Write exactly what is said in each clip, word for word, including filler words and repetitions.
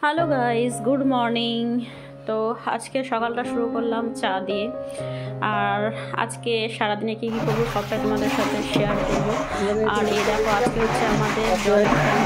Hello guys, good morning. তো আজকে সকালটা শুরু করলাম চা দিয়ে। আর আজকে সারাদিনে কী কী করবো সবটাই তোমাদের সাথে শেয়ার করবো। আর এই দেখো, আজকে হচ্ছে আমাদের জলের ট্যাঙ্ক।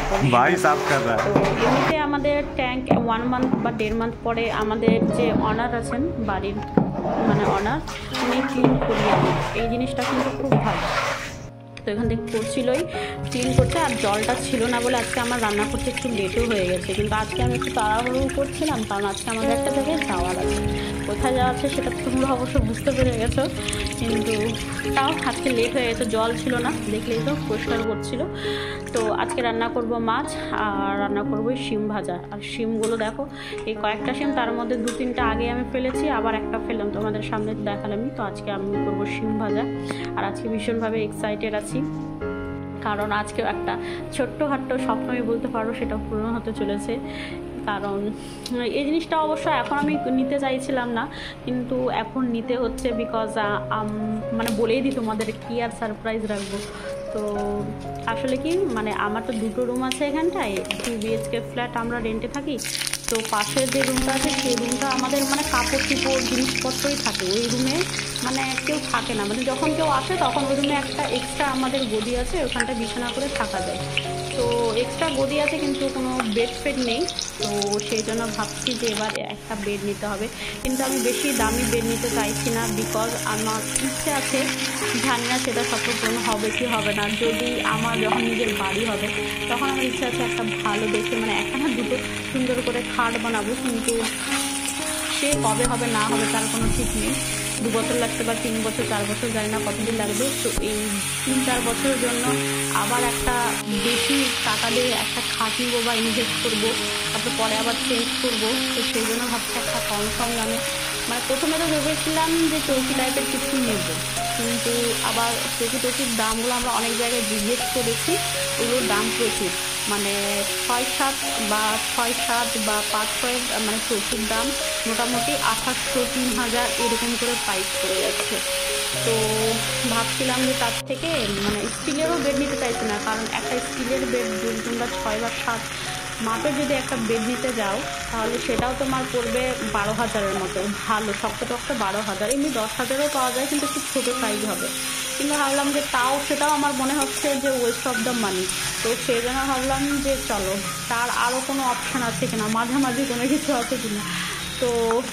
তো এমনিতে আমাদের ট্যাঙ্ক ওয়ান মান্থ বা দেড় মান্থ পরে আমাদের যে অনার আছেন বাড়ির, মানে অনার, উনি ক্লিন করিয়ে দেন। এই জিনিসটা কিন্তু খুব ভালো। তো এখান থেকে করছিলই, ক্লিন করছে। আর জলটা ছিল না বলে আজকে আমার রান্না করতে একটু লেটও হয়ে গেছে। কিন্তু আজকে আমি একটু তাড়াহুড়ো করছিলাম, কারণ আজকে আমাদের একটা জায়গায় যাওয়ার আছে। কোথায় যাওয়া আছে সেটা তোমরা অবশ্য বুঝতে পেরে গেছো, কিন্তু তাও আজকে লেট হয়ে গেছে। জল ছিল না, দেখলেই তো পরিষ্কার করছিল। তো আজকে রান্না করব মাছ, আর রান্না করবো শিম ভাজা। আর শিমগুলো দেখো, এই কয়েকটা শিম, তার মধ্যে দু তিনটা আগে আমি ফেলেছি, আবার একটা ফেললাম, তোমাদের সামনে দেখালামই। তো আজকে আমি করবো শিম ভাজা। আর আজকে ভীষণভাবে এক্সাইটেড আছি, কারণ আজকে একটা ছোট্টখাট্ট স্বপ্নই বলতে পারো, সেটা পূরণ হতে চলেছে। কারণ এই জিনিসটা অবশ্য এখন আমি নিতে চাইছিলাম না, কিন্তু এখন নিতে হচ্ছে। বিকজ মানে বলেই দিই তোমাদের, কি আর সারপ্রাইজ রাখবো। তো আসলে কি, মানে আমার তো দুটো রুম আছে এখানটায়, টু বিএইচকে ফ্ল্যাট, আমরা রেন্টে থাকি। তো পাশের যে রুমটা আছে সেই রুমটা আমাদের মানে কাপড় চোপড় জিনিসপত্রই থাকে। ওই রুমে মানে কেউ থাকে না, মানে যখন কেউ আসে তখন ওই রুমে একটা এক্সট্রা আমাদের গদি আছে, ওখানটা বিছানা করে থাকা যায়। তো এক্সট্রা গদি আছে, কিন্তু কোনো বেড ফেড নেই। তো সেই জন্য ভাবছি যে এবার একটা বেড নিতে হবে। কিন্তু আমি বেশি দামি বেড নিতে চাইছি না, বিকজ আমার ইচ্ছে আছে, জানি না সেটা সফল হবে কি হবে না। যদি আমার যখন নিজের বাড়ি হবে তখন আমার ইচ্ছে আছে একটা ভালো দেখে, মানে একটা না দুটো সুন্দর করে খাট বানাবো। কিন্তু সে কবে হবে না হবে তার কোনো ঠিক নেই। দু বছর লাগতে বা তিন বছর চার বছর, জানি না কতদিন লাগবে। তো এই তিন চার বছরের জন্য আবার একটা বেশি টাকা দিয়ে একটা খাট নেবো বা ইনভেস্ট করবো, তারপর পরে আবার চেঞ্জ করবো। তো সেই জন্য ভাবছি একটা কম সম দামে, মানে প্রথমে তো ভেবেছিলাম যে চৌকি টাইপের কিছু নেবো, কিন্তু আবার চৌকি টৌকির দামগুলো আমরা অনেক জায়গায় জিজ্ঞেস করেছি, ওগুলোর দাম প্রচুর। মানে ছয় সাত বা ছয় সাত বা পাঁচ ছয়, মানে চৌকির দাম মোটামুটি আঠাশশো তিন হাজার এরকম করে পাইপ করে যাচ্ছে। তো ভাবছিলাম যে তার থেকে মানে স্টিলেরও বেড নিতে চাইছি না, কারণ একটা স্টিলের বেড যদি তোমরা ছয় বা সাত মাপের যদি একটা বেড নিতে যাও, তাহলে সেটাও তোমার পড়বে বারো হাজারের মতো। ভালো শক্ত টক্ত বারো হাজার, এমনি দশ হাজারও পাওয়া যায়, কিন্তু একটু ছোটো সাইজ হবে। কিন্তু ভাবলাম যে তাও সেটাও আমার মনে হচ্ছে যে ওয়েস্ট অফ দ্য মানি। তো সেই জন্য ভাবলাম যে চলো, তার আরও কোনো অপশান আছে কিনা, মাঝামাঝি কোনো কিছু আছে কিনা। তো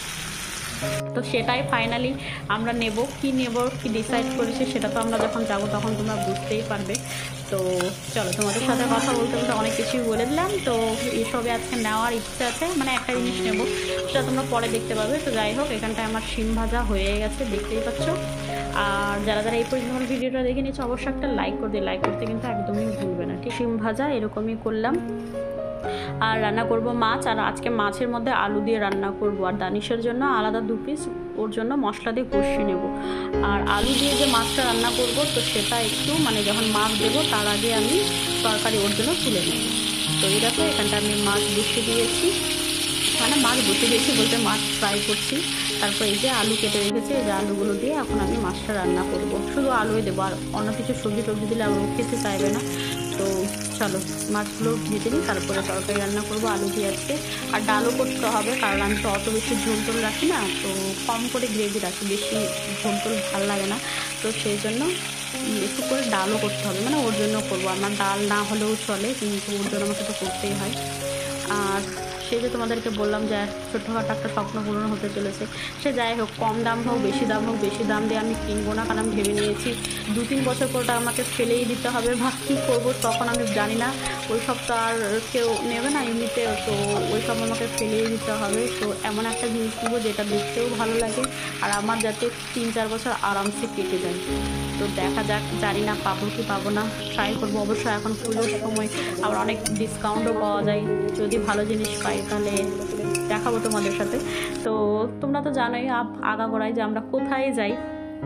তো সেটাই ফাইনালি আমরা নেব। কি নেব, কি ডিসাইড করেছি সেটা তো আমরা যখন যাব তখন তোমরা বুঝতেই পারবে। তো চলো, তোমাদের সাথে কথা বলতে বলতে অনেক কিছুই বলে দিলাম। তো এইসবে আজকে নেওয়ার ইচ্ছে আছে, মানে একটা জিনিস নেব, সেটা তোমরা পরে দেখতে পাবে। তো যাই হোক, এখানটায় আমার শিম ভাজা হয়ে গেছে, দেখতেই পাচ্ছ। আর যারা যারা এই পর্যন্ত আমার ভিডিওটা দেখে নিচ্ছে, অবশ্যই একটা লাইক করে দিয়ে, লাইক করতে কিন্তু একদমই ভুলবে না। ঠিক, শিম ভাজা এরকমই করলাম। আর রান্না করব মাছ, আর আজকে মাছের মধ্যে আলু দিয়ে রান্না করব। আর দানিশের জন্য আলাদা দু পিস ওর জন্য মশলা দিয়ে কষিয়ে নেব। আর আলু দিয়ে যে মাছটা রান্না করব, তো সেটা একটু মানে যখন মাছ দেবো তার আগে আমি তরকারি ওর জন্য তুলে নেব। তো এই দেখো, এখানটা আমি মাছ বসিয়ে দিয়েছি, মানে মাছ বসিয়ে দিয়েছি বলতে মাছ ফ্রাই করছি। তারপর এই যে আলু কেটে রেখেছি, এই যে আলুগুলো দিয়ে এখন আমি মাছটা রান্না করব। শুধু আলুই দেবো, আর অন্য কিছু সবজি টবজি দিলে আলু খেতে চাইবে না। তো চলো, মাছগুলো ভেজে নিই, তারপরে তরকারি রান্না করবো আলু দিয়ে আজকে। আর ডালও করতে হবে, কারণ আমি তো অত বেশি ঝোল টোল রাখি না, তো কম করে গ্রেভি রাখি, বেশি ঝোল টোল ভালো লাগে না। তো সেই জন্য একটু করে ডালও করতে হবে, মানে ওর জন্য করবো। আমার ডাল না হলেও চলে, কিন্তু ওর জন্য আমাকে তো করতেই হয়। আর সেই যে তোমাদেরকে বললাম যে ছোট্টখাটো একটা স্বপ্ন পূরণ হতে চলেছে। সে যাই হোক, কম দাম হোক বেশি দাম হোক, বেশি দাম দিয়ে আমি কিনবো না, কারণ আমি ভেবে নিয়েছি দু তিন বছর পর আমাকে ফেলেই দিতে হবে। বা কী করবো তখন আমি জানি না, ওই সব তো আর কেউ নেবে না এমনিতে, তো ওই সব আমাকে ফেলেই দিতে হবে। তো এমন একটা জিনিস নেবো যেটা দেখতেও ভালো লাগে, আর আমার যাতে তিন চার বছর আরামসে কেটে যায়। তো দেখা যাক, জানি না পাবো কি পাবো না, ট্রাই করবো অবশ্যই। এখন পুজোর সময় আবার অনেক ডিসকাউন্টও পাওয়া যায়, যদি ভালো জিনিস পাই তাহলে দেখাবো তোমাদের সাথে। তো তোমরা তো জানোই আগাগোড়ায় যে আমরা কোথায় যাই, মানে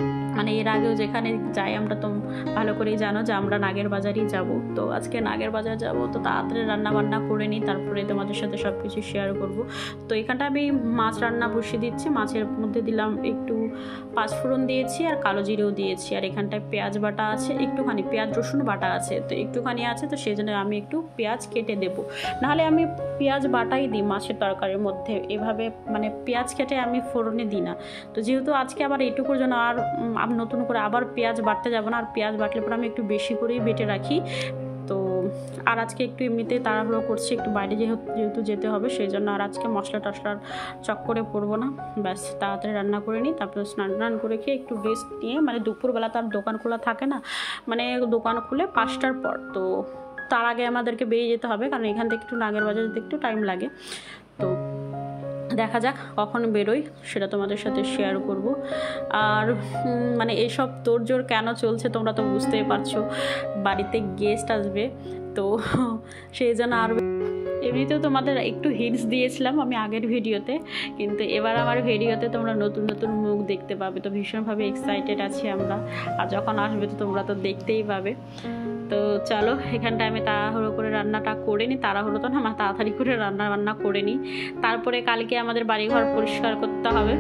মানে এর আগেও যেখানে যাই আমরা তো ভালো করেই জানো যে আমরা নাগের বাজারই যাব। তো আজকে নাগের বাজার যাব, তো তাড়াতাড়ি রান্না বান্না করে নিই, তারপরে তোমাদের সাথে সব কিছু শেয়ার করব। তো এখানটা আমি মাছ রান্না বসিয়ে দিচ্ছি, মাছের মধ্যে দিলাম একটু পাঁচফোড়ন দিয়েছি আর কালো জিরেও দিয়েছি, আর এখানটায় পেঁয়াজ বাটা আছে, একটুখানি পেঁয়াজ রসুন বাটা আছে, তো একটুখানি আছে, তো সেই জন্য আমি একটু পেঁয়াজ কেটে দেবো, নাহলে আমি পেঁয়াজ বাটাই দিই মাছের তরকারির মধ্যে, এভাবে মানে পেঁয়াজ কেটে আমি ফোড়নে দিই না। তো যেহেতু আজকে আবার এইটুকুর জন্য আর নতুন করে আবার পেঁয়াজ বাটতে যাবো না, আর পেঁয়াজ বাটলে পরে আমি একটু বেশি করেই বেটে রাখি। তো আর আজকে একটু এমনিতে তাড়াহুড়ো করছি, একটু বাইরে যেহেতু যেহেতু যেতে হবে, সেই জন্য আর আজকে মশলা টশলার চক্করে পড়বো না, ব্যাস তাড়াতাড়ি রান্না করে নিই, তারপরে স্নান টান করে খেয়ে একটু রেস্ট নিয়ে, মানে দুপুরবেলা তার দোকান খোলা থাকে না, মানে দোকান খুলে পাঁচটার পর, তো তার আগে আমাদেরকে বেরিয়ে যেতে হবে, কারণ এখান থেকে একটু নাগের বাজার যেতে একটু টাইম লাগে। তো দেখা যাক কখন বেরোই, সেটা তোমাদের সাথে শেয়ার করব। আর মানে এইসব তোড়জোড় কেন চলছে তোমরা তো বুঝতেই পারছো, বাড়িতে গেস্ট আসবে, তো সেই জন্য আর এমনিতেও তোমাদের একটু হিন্টস দিয়েছিলাম আমি আগের ভিডিওতে, কিন্তু এবার আমার ভিডিওতে তোমরা নতুন নতুন মুখ দেখতে পাবে, তো ভীষণভাবে এক্সাইটেড আছি আমরা, আর যখন আসবে তো তোমরা তো দেখতেই পাবে। তো চলো এখানটায় আমি তাড়াহুড়ো করে রান্নাটা করে নিই, তাড়াহুড়ো তো না, আমার তাড়াতাড়ি করে রান্না বান্না করে নিই, তারপরে কালকে আমাদের বাড়িঘর পরিষ্কার করতে হবে,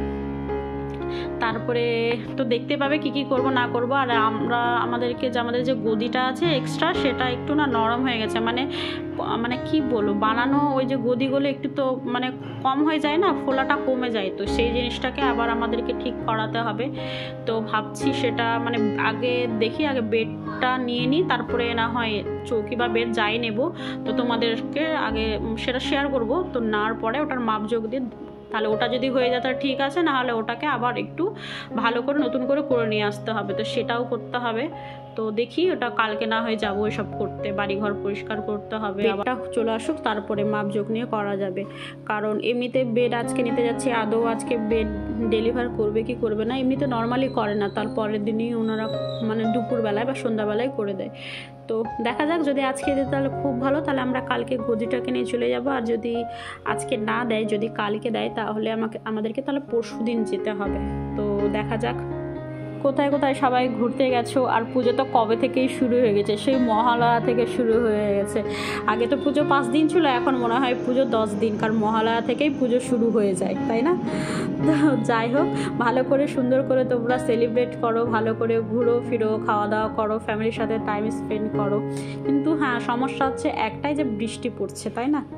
তারপরে তো দেখতে পাবে কি কি করব না করব। আর আমরা আমাদেরকে যে আমাদের যে গদিটা আছে এক্সট্রা, সেটা একটু না নরম হয়ে গেছে, মানে মানে কি বলবো, বানানো ওই যে গদিগুলো একটু তো মানে কম হয়ে যায় না, ফোলাটা কমে যায়, তো সেই জিনিসটাকে আবার আমাদেরকে ঠিক করাতে হবে। তো ভাবছি সেটা মানে আগে দেখি, আগে বেডটা নিয়ে নিই, তারপরে না হয় চৌকি বা বেড যাই নেব, তো তোমাদেরকে আগে সেটা শেয়ার করব। তো নেওয়ার পরে ওটার মাপযোগ দিয়ে, তাহলে ওটা যদি হয়ে যায় তাহলে ঠিক আছে, নাহলে ওটাকে আবার একটু ভালো করে নতুন করে করে নিয়ে আসতে হবে, তো সেটাও করতে হবে। তো দেখি ওটা কালকে না হয়ে যাবো এসব করতে, বাড়িঘর পরিষ্কার করতে হবে, আবার চলে আসুক তারপরে মাপযোগ নিয়ে করা যাবে। কারণ এমনিতে বেড আজকে নিতে যাচ্ছি, আদৌ আজকে বেড ডেলিভার করবে কি করবে না, এমনিতে নর্মালি করে না, তার পরের দিনই ওনারা মানে দুপুরবেলায় বা সন্ধ্যাবেলায় করে দেয়। তো দেখা যাক, যদি আজকে দেয় তাহলে খুব ভালো, তাহলে আমরা কালকে গদিটাকে নিয়ে চলে যাব, আর যদি আজকে না দেয়, যদি কালকে দেয়, তাহলে আমাকে আমাদেরকে তাহলে পরশু দিন যেতে হবে। তো দেখা যাক। কোথায় কোথায় সবাই ঘুরতে গেছো, আর পুজো তো কবে থেকেই শুরু হয়ে গেছে, সেই মহালয়া থেকে শুরু হয়ে গেছে। আগে তো পুজো পাঁচ দিন ছিল, এখন মনে হয় পুজো দশ দিন, কারণ মহালয়া থেকেই পুজো শুরু হয়ে যায়, তাই না? তো যাই হোক, ভালো করে সুন্দর করে তোমরা সেলিব্রেট করো, ভালো করে ঘুরো ফিরো, খাওয়া দাওয়া করো, ফ্যামিলির সাথে টাইম স্পেন্ড করো। কিন্তু হ্যাঁ, সমস্যা হচ্ছে একটাই, যে বৃষ্টি পড়ছে, তাই না?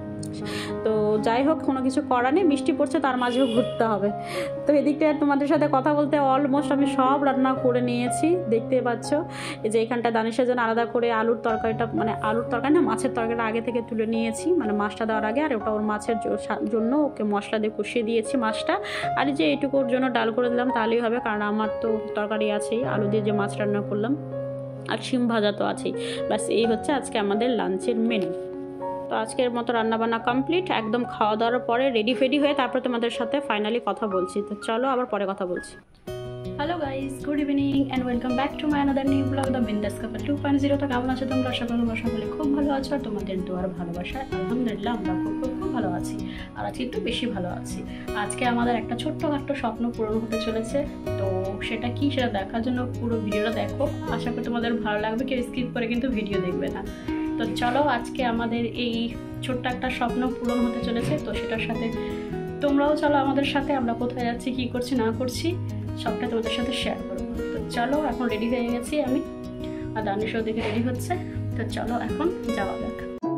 তো যাই হোক, কোনো কিছু করার নেই, বৃষ্টি পড়ছে, তার মাঝেও ঘুরতে হবে। তো এদিকটা তোমাদের সাথে কথা বলতে অলমোস্ট আমি সব রান্না করে নিয়েছি, দেখতে পাচ্ছ। এই যে এখানটা দানিশের জন্য আলাদা করে আলুর তরকারিটা, মানে আলুর তরকারি না, মাছের তরকারিটা আগে থেকে তুলে নিয়েছি, মানে মাছটা দেওয়ার আগে, আর ওটা ওর মাছের জন্য ওকে মশলা দিয়ে কষিয়ে দিয়েছি মাছটা। আর এই যে এইটুকুর জন্য ডাল করে দিলাম, তাহলেই হবে, কারণ আমার তো তরকারি আছেই, আলু দিয়ে যে মাছ রান্না করলাম, আর শিম ভাজা তো আছেই। ব্যাস এই হচ্ছে আজকে আমাদের লাঞ্চের মেনু। তো আজকের মতো রান্নাবান্না কমপ্লিট, একদম খাওয়া দাওয়ার পরে রেডি ফেডি হয়ে তারপর তোমাদের সাথে ফাইনালি কথা বলছি। তো চলো আবার পরে কথা বলছি। Hello guys, good evening and welcome back to my another new blog, the Bindaas couple two point zero. তো কেমন আছো তোমরা? আশা করি তোমরা সকলে খুব ভালো আছো, আর তোমাদের দোয়ার ভালোবাসায় আলহামদুলিল্লাহ আমরা খুব খুব খুব ভালো আছি, আর আজকে একটু বেশি ভালো আছি। আজকে আমাদের একটা ছোট্টখাট্ট স্বপ্ন পূরণ হতে চলেছে, তো সেটা কি সেটা দেখার জন্য পুরো ভিডিওটা দেখো, আশা করি তোমাদের ভালো লাগবে, কেউ স্কিপ করে কিন্তু ভিডিও দেখবে না। তো চলো, আজকে আমাদের এই ছোট্ট একটা স্বপ্ন পূরণ হতে চলেছে, তো সেটার সাথে তোমরাও চলো আমাদের সাথে, আমরা কোথায় যাচ্ছি, কি করছি না করছি, সবটা তোমাদের সাথে শেয়ার করবো। তো চলো, এখন রেডি হয়ে গেছি আমি, আর দানিশও দেখে রেডি হচ্ছে, তো চলো এখন যাওয়া যাক।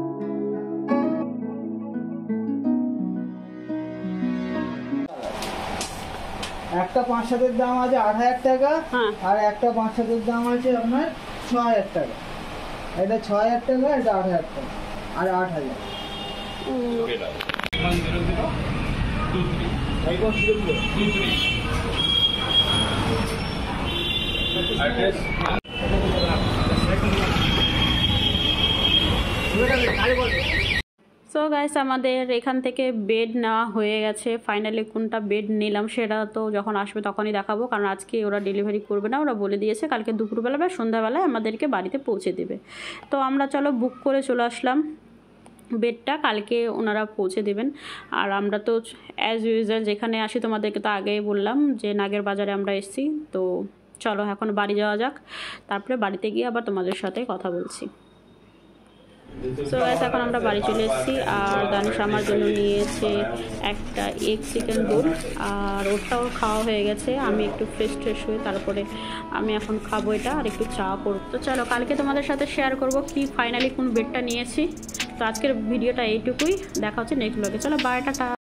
একটা পাঁচ সাতের দাম আছে আট হাজার টাকা, আর একটা পাঁচ সাতের দাম আছে আপনার ছ হাজার টাকা। এটা ছ হাজার টাকা, এটা আট হাজার টাকা, আর আট হাজার। সো গাইস, আমাদের এখান থেকে বেড নেওয়া হয়ে গেছে, ফাইনালি কোনটা বেড নিলাম সেটা তো যখন আসবে তখনই দেখাবো, কারণ আজকে ওরা ডেলিভারি করবে না, ওরা বলে দিয়েছে কালকে দুপুরবেলা বা সন্ধ্যাবেলায় আমাদেরকে বাড়িতে পৌঁছে দেবে। তো আমরা চলো বুক করে চলে আসলাম, বেডটা কালকে ওনারা পৌঁছে দেবেন। আর আমরা তো অ্যাজ ইউজুয়াল যেখানে আসি, তোমাদেরকে তো আগেই বললাম যে নাগের বাজারে আমরা এসেছি, তো চলো এখন বাড়ি যাওয়া যাক, তারপরে বাড়িতে গিয়ে আবার তোমাদের সাথে কথা বলছি। সো গাইস এখন আমরা বাড়ি চলে এসেছি, আর দানুষ আমার জন্য নিয়েছে একটা এগ চিকেন রোল, আর ওটাও খাওয়া হয়ে গেছে। আমি একটু ফ্রেশ ট্রেশ হয়ে তারপরে আমি এখন খাবো এটা, আর একটু চা করবো। তো চলো কালকে তোমাদের সাথে শেয়ার করবো কি ফাইনালি কোন বেডটা নিয়েছি। তো আজকের ভিডিওটা এইটুকুই, দেখা হচ্ছে নেক্সট ব্লগে। চলো বাই, টাটা।